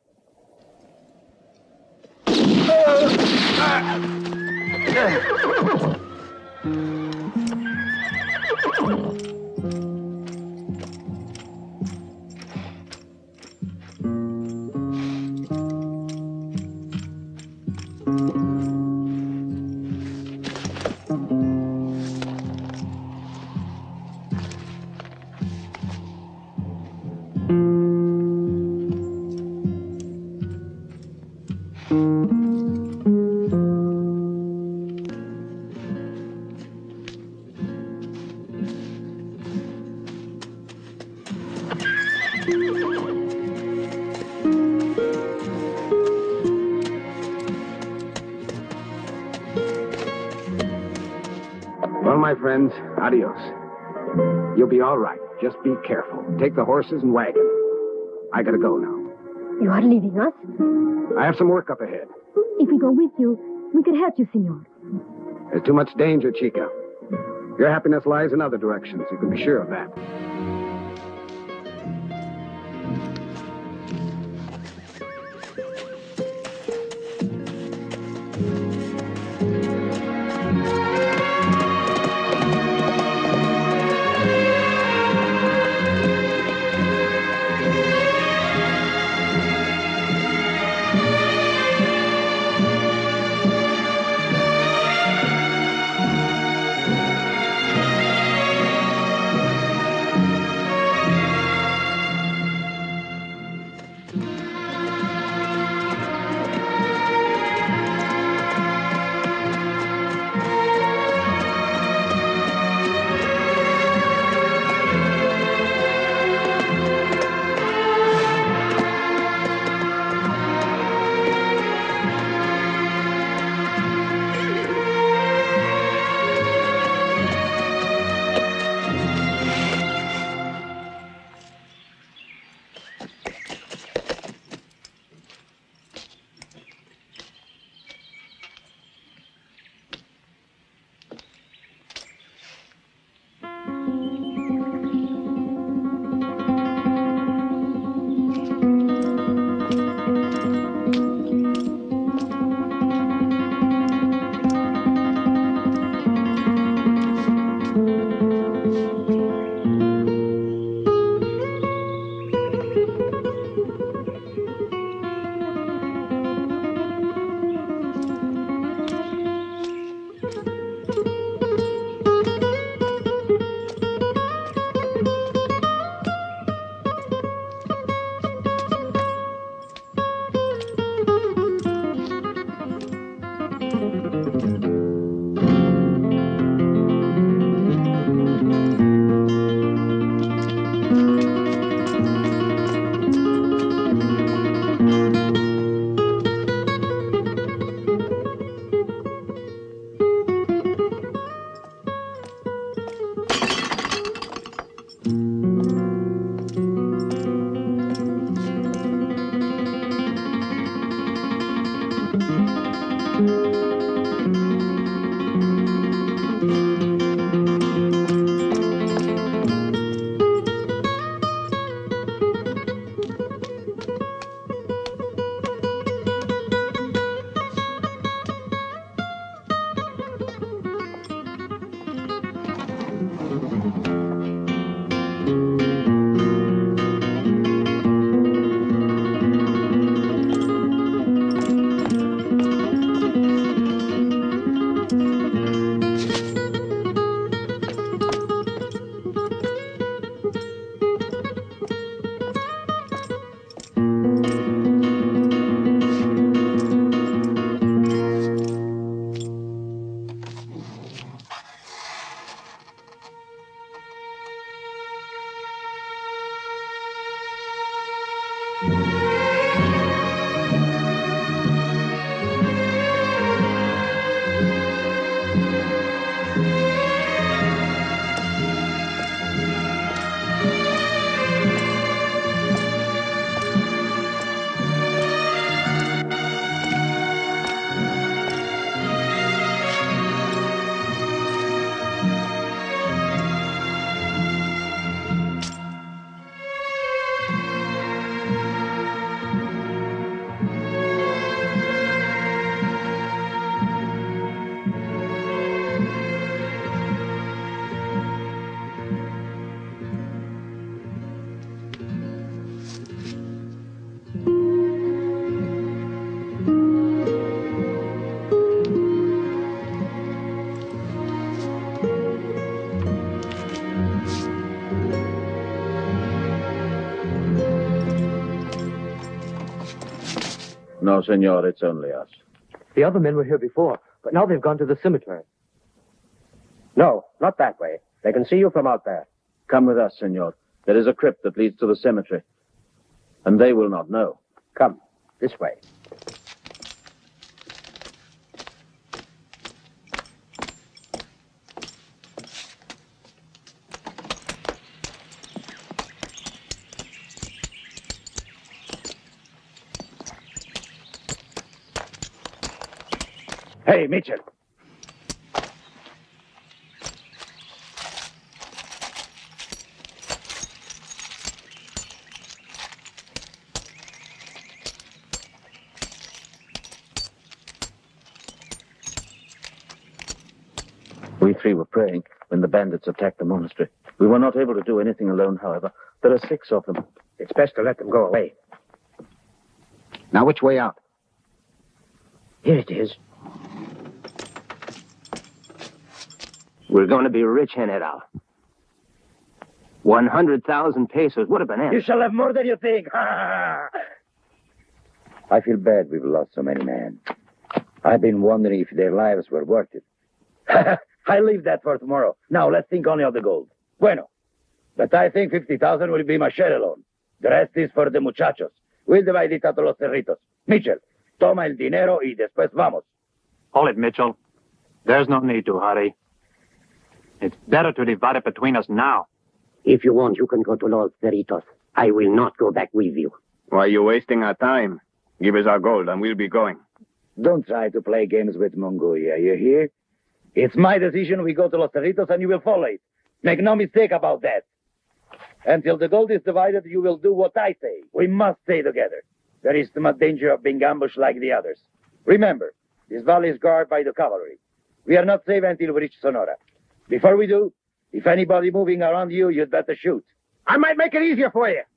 Well, my friends, adios. You'll be all right. Just be careful. Take the horses and wagon. I gotta go now. You are leaving us? I have some work up ahead. If we go with you, we could hurt you, senor. There's too much danger, Chica. Your happiness lies in other directions. You can be sure of that. No, senor, it's only us. The other men were here before, but now they've gone to the cemetery. No, not that way. They can see you from out there. Come with us, senor. There is a crypt that leads to the cemetery. And they will not know. Come, this way. Hey, Mitchell. We three were praying when the bandits attacked the monastery. We were not able to do anything alone, however. There are six of them. It's best to let them go away. Now, which way out? Here it is. We're going to be rich, General. One hundred thousand pesos. What a banana. You shall have more than you think. I feel bad we've lost so many men. I've been wondering if their lives were worth it. I leave that for tomorrow. Now, let's think only of the gold. Bueno. But I think fifty thousand will be my share alone. The rest is for the muchachos. We'll divide it out a los cerritos. Mitchell, toma el dinero y después vamos. Hold it, Mitchell. There's no need to hurry. It's better to divide it between us now. If you want, you can go to Los Cerritos. I will not go back with you. Why are you wasting our time? Give us our gold and we'll be going. Don't try to play games with Mongolia, you hear? It's my decision we go to Los Cerritos and you will follow it. Make no mistake about that. Until the gold is divided, you will do what I say. We must stay together. There is too much danger of being ambushed like the others. Remember, this valley is guarded by the cavalry. We are not safe until we reach Sonora. Before we do, if anybody moving around you, you'd better shoot. I might make it easier for you.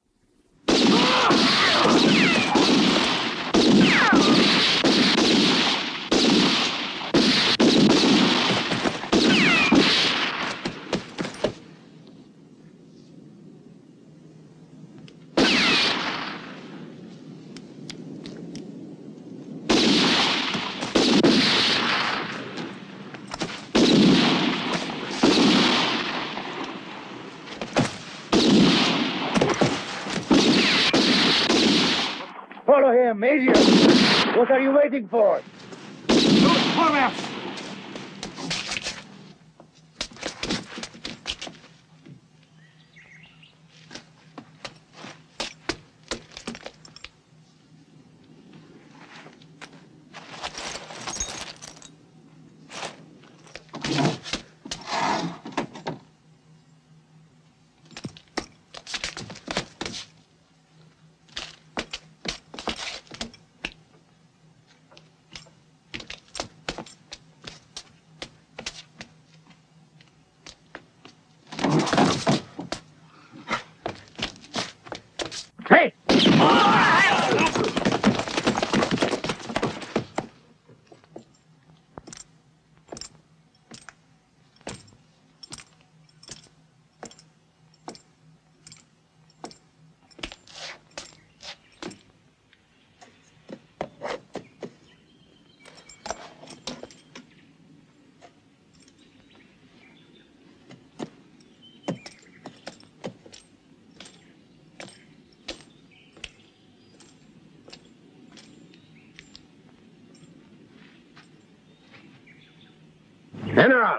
Follow him, Major. What are you waiting for? Hey! General!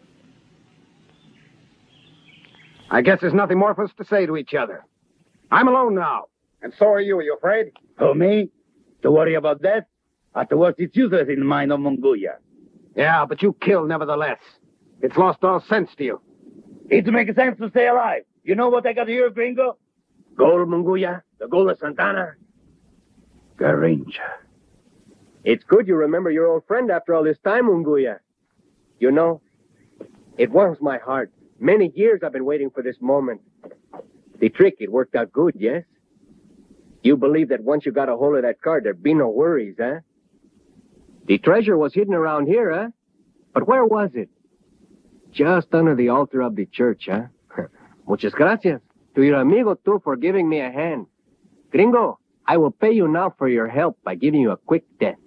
I guess there's nothing more for us to say to each other. I'm alone now. And so are you. Are you afraid? Oh, me? To worry about that? At the worst, it's useless in the mind of Mongolia. Yeah, but you kill nevertheless. It's lost all sense to you. It makes sense to stay alive. You know what I got here, gringo? Gold, Munguya. The gold of Santana. Garincha. It's good you remember your old friend after all this time, Munguya. You know, it warms my heart. Many years I've been waiting for this moment. The trick, it worked out good, yes? You believe that once you got a hold of that card, there'd be no worries, huh? The treasure was hidden around here, huh? But where was it? Just under the altar of the church, huh? Muchas gracias to your amigo, too, for giving me a hand. Gringo, I will pay you now for your help by giving you a quick death.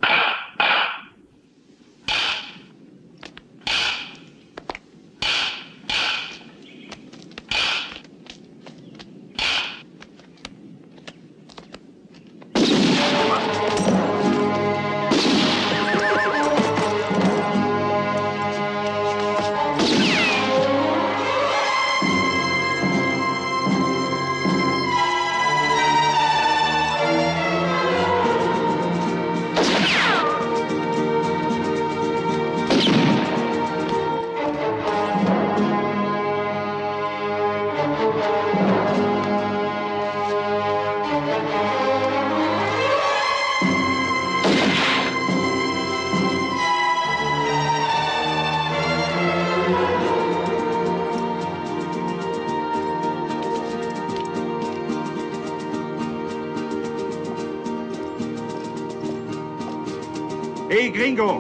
Hey, gringo!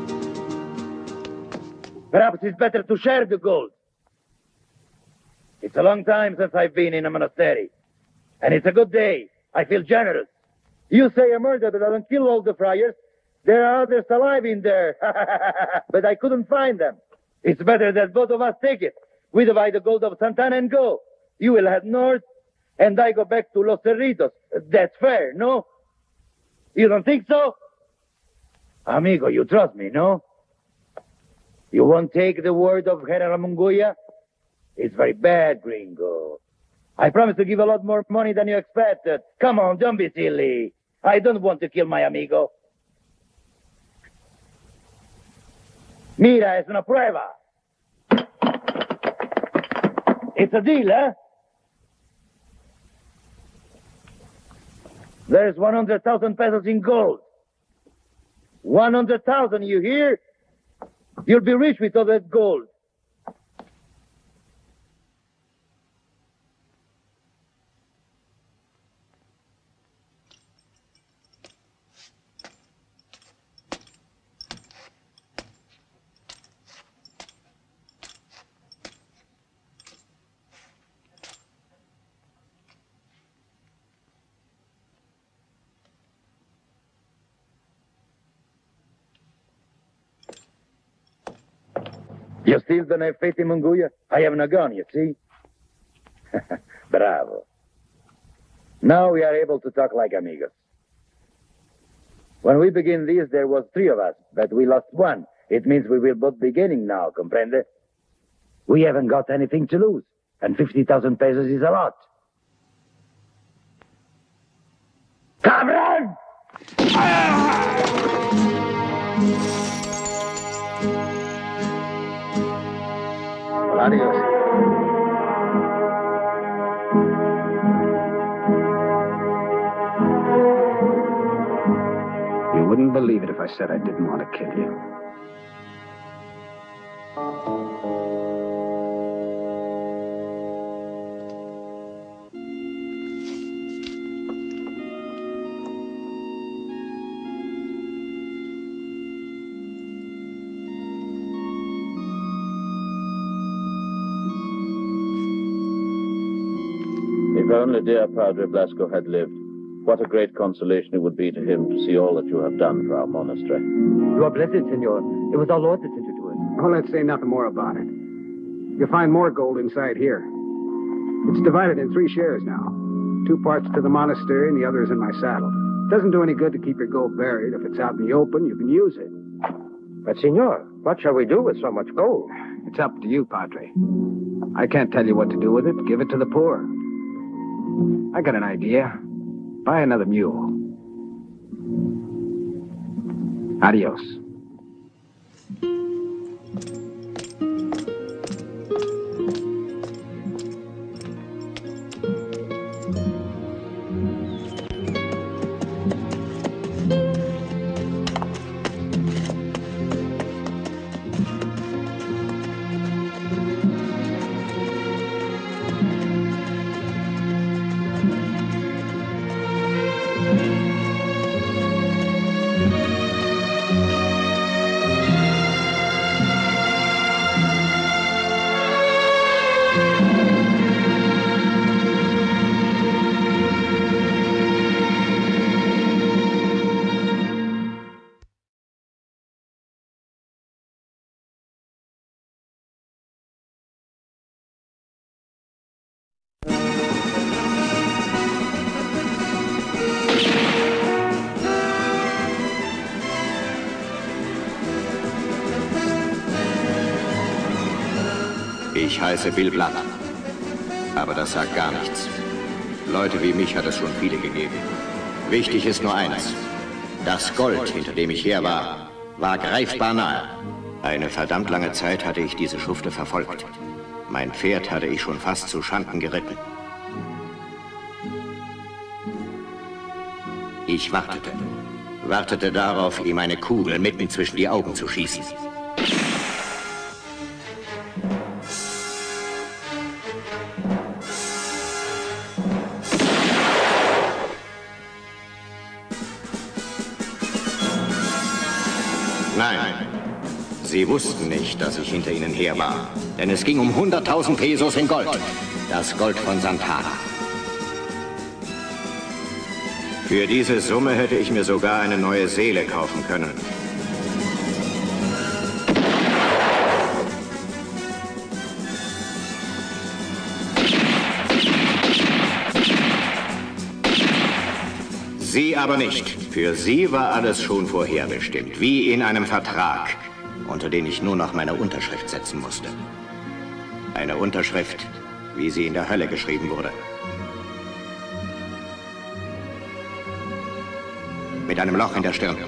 Perhaps it's better to share the gold. It's a long time since I've been in a monastery. And it's a good day. I feel generous. You say a murder, but I don't kill all the friars. There are others alive in there. But I couldn't find them. It's better that both of us take it. We divide the gold of Santana and go. You will head north, and I go back to Los Cerritos. That's fair, no? You don't think so? Amigo, you trust me, no? You won't take the word of General Munguia? It's very bad, gringo. I promise to give a lot more money than you expected. Come on, don't be silly. I don't want to kill my amigo. Mira, es una prueba. It's a deal, eh? There's one hundred thousand pesos in gold. one hundred thousand, you hear? You'll be rich with all that gold. You still don't have faith in Munguia? I have no gun, you see? Bravo. Now we are able to talk like amigos. When we begin this, there was three of us, but we lost one. It means we will both be gaining now, comprende? We haven't got anything to lose, and fifty thousand pesos is a lot. Cabron! Adios. You wouldn't believe it if I said I didn't want to kill you. If only dear Padre Blasco had lived, what a great consolation it would be to him to see all that you have done for our monastery. You are blessed, senor. It was our Lord that sent you to us. Oh, let's say nothing more about it. You'll find more gold inside here. It's divided in three shares now. Two parts to the monastery and the others in my saddle. It doesn't do any good to keep your gold buried. If it's out in the open, you can use it. But, senor, what shall we do with so much gold? It's up to you, Padre. I can't tell you what to do with it. Give it to the poor. I got an idea. Buy another mule. Adios. Ich heiße Bill Blatt. Aber das sagt gar nichts. Leute wie mich hat es schon viele gegeben. Wichtig ist nur eins. Das Gold, hinter dem ich her war, war greifbar nahe. Eine verdammt lange Zeit hatte ich diese Schufte verfolgt. Mein Pferd hatte ich schon fast zu Schanden geritten. Ich wartete. Wartete darauf, ihm eine Kugel mitten zwischen die Augen zu schießen. Nein, sie wussten nicht, dass ich hinter ihnen her war. Denn es ging um hunderttausend Pesos in Gold. Das Gold von Santana. Für diese Summe hätte ich mir sogar eine neue Seele kaufen können. Sie aber nicht. Für sie war alles schon vorherbestimmt, wie in einem Vertrag, unter den ich nur noch meine Unterschrift setzen musste. Eine Unterschrift, wie sie in der Hölle geschrieben wurde. Mit einem Loch in der Stirn.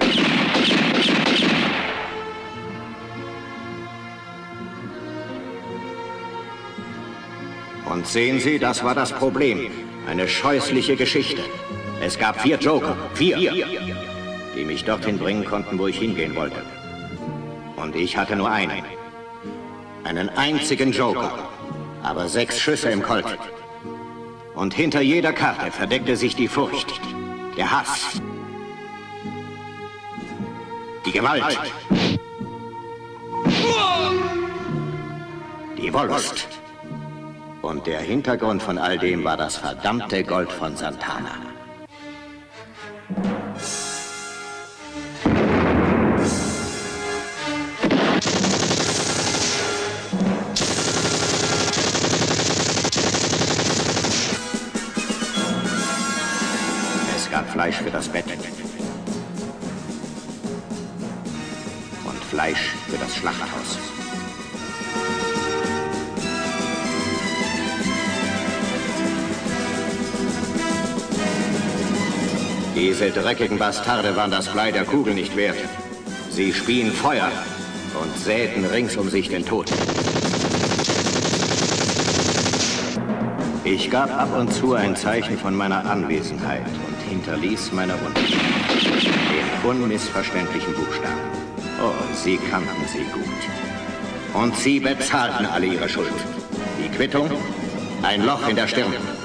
Und sehen Sie, das war das Problem. Eine scheußliche Geschichte. Es gab vier Joker, vier, die mich dorthin bringen konnten, wo ich hingehen wollte. Und ich hatte nur einen. Einen einzigen Joker, aber sechs Schüsse im Colt. Und hinter jeder Karte verdeckte sich die Furcht, der Hass, die Gewalt, die Wollust. Und der Hintergrund von all dem war das verdammte Gold von Santana. Es gab Fleisch für das Bett. Und Fleisch für das Schlachthaus. Diese dreckigen Bastarde waren das Blei der Kugel nicht wert. Sie spien Feuer und säten rings um sich den Tod. Ich gab ab und zu ein Zeichen von meiner Anwesenheit und hinterließ meine Unterschrift in unmissverständlichen Buchstaben. Oh, sie kannten sie gut. Und sie bezahlten alle ihre Schuld. Die Quittung? Ein Loch in der Stirn.